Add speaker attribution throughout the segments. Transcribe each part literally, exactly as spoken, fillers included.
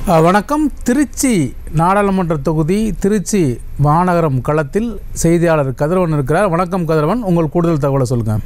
Speaker 1: வணக்கம். திருச்சி நாடாளுமன்ற தொகுதி திருச்சி மாநகரம் களத்தில் செய்தியாளர் கதிரவன் இருக்கிறார். வணக்கம் கதிரவன், உங்கள் கூடுதல் தகவலை சொல்லுங்கள்.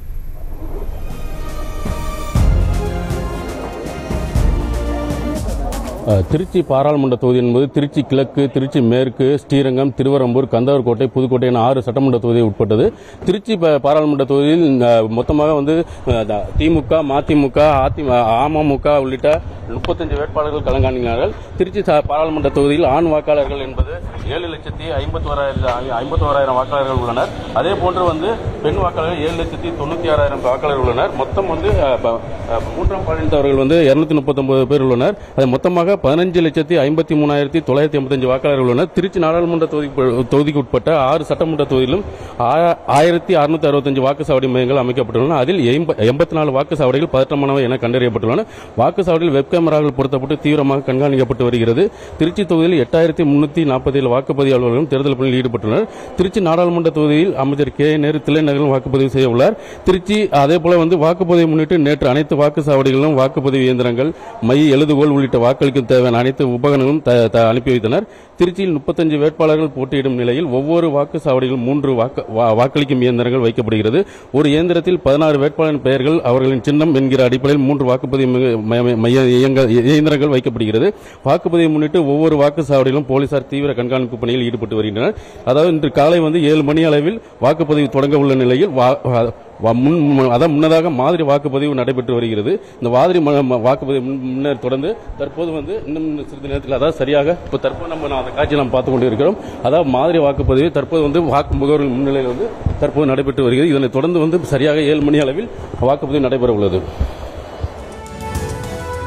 Speaker 2: திருச்சி பாராளுமன்ற தொகுதி என்பது திருச்சி கிழக்கு, திருச்சி மேற்கு, ஸ்ரீரங்கம், திருவரம்பூர், கந்தவர்கோட்டை, புதுக்கோட்டை என ஆறு சட்டமன்ற தொகுதியை உட்பட்டது. திருச்சி பாராளுமன்ற தொகுதியில் மொத்தமாக வந்து திமுக, மதிமுக, அமமுக உள்ளிட்ட முப்பத்தஞ்சு வேட்பாளர்கள் களங்காணினார்கள். திருச்சி பாராளுமன்ற தொகுதியில் ஆண் வாக்காளர்கள் என்பது ஏழு லட்சத்தி ஐம்பத்தி ஓராயிரம் ஐம்பத்தி ஓராயிரம் வாக்காளர்கள் உள்ளனர். அதே போன்று வந்து பெண் வாக்காளர்கள் ஏழு லட்சத்தி தொண்ணூத்தி ஆறாயிரம் வாக்காளர்கள் உள்ளனர். மொத்தம் வந்து மூன்றாம் பாலினத்தவர்கள் வந்து இருநூத்தி முப்பத்தி ஒன்பது பேர் உள்ளனர். அது மொத்தமாக பதினஞ்சு லட்சத்தி ஐம்பத்தி மூணாயிரத்தி தொள்ளாயிரத்தி ஐம்பத்தஞ்சு வாக்காளர்கள் உள்ளனர். திருச்சி நாடாளுமன்ற தொகுதிக்கு உட்பட்ட ஆறு சட்டமன்ற தொகுதியிலும் ஆயிரத்தி அறுநூத்தி அறுபத்தஞ்சு வாக்குச்சாவடி மையங்கள் அமைக்கப்பட்டுள்ளன. அதில் எண்பத்தி நாலு வாக்குச்சாவடிகள் பதற்றமானவை என கண்டறியப்பட்டுள்ளன. வாக்குச்சாவடியில் வெப் கேமராக்கள் பொருத்தப்பட்டு தீவிரமாக கண்காணிக்கப்பட்டு வருகிறது. திருச்சி தொகுதியில் எட்டாயிரத்தி முன்னூத்தி நாற்பத்தி ஏழு வாக்குப்பதிவு அலுவலர்களும் தேர்தல் பணியில் ஈடுபட்டுள்ளனர். திருச்சி நாடாளுமன்ற தொகுதியில் அமைச்சர் கே நேரு தில்லைநகரில் வாக்குப்பதிவு செய்ய உள்ளார். திருச்சி அதேபோல வந்து வாக்குப்பதிவை முன்னிட்டு நேற்று அனைத்து வாக்குச்சாவடிகளிலும் வாக்குப்பதிவு இயந்திரங்கள், மை, எழுதுகோல் உள்ளிட்ட வாக்களிக்கும் தேவையான அனைத்து உபகரணங்களும் அனுப்பி வைத்தனர். திருச்சியில் முப்பத்தஞ்சு வேட்பாளர்கள் போட்டியிடும் நிலையில் ஒவ்வொரு வாக்குச்சாவடியிலும் மூன்று வாக்களிக்கும் இயந்திரங்கள் வைக்கப்படுகிறது. ஒரு இயந்திரத்தில் பதினாறு வேட்பாளரின் பெயர்கள், அவர்களின் சின்னம் என்கிற அடிப்படையில் மூன்று வாக்குப்பதிவு இயந்திரங்கள் வைக்கப்படுகிறது. வாக்குப்பதிவை முன்னிட்டு ஒவ்வொரு வாக்குச்சாவடியிலும் போலீசார் தீவிர கண்காணிப்பு பணியில் ஈடுபட்டு வருகின்றனர். அதாவது இன்று காலை வந்து ஏழு மணி அளவில் வாக்குப்பதிவு தொடங்க உள்ள நிலையில் அதான் முன்னதாக மாதிரி வாக்குப்பதிவு நடைபெற்று வருகிறது. இந்த மாதிரி வாக்குப்பதிவு முன்னர் தொடர்ந்து தற்போது வந்து இன்னும் சிறிது நேரத்தில், அதாவது சரியாக இப்போ தற்போது நம்ம அந்த காட்சியை நாம் பார்த்துக் கொண்டு இருக்கிறோம். அதாவது மாதிரி வாக்குப்பதிவு தற்போது வந்து வாக்கு முகவர்கள் முன்னிலையில் வந்து தற்போது நடைபெற்று வருகிறது. இதனை தொடர்ந்து வந்து சரியாக ஏழு மணி அளவில் வாக்குப்பதிவு நடைபெற உள்ளது.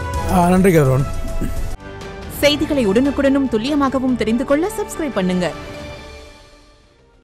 Speaker 1: நன்றி கதிரவன்.
Speaker 3: செய்திகளை உடனுக்குடனும் துல்லியமாகவும் தெரிந்து கொள்ள சப்ஸ்கிரைப் பண்ணுங்க.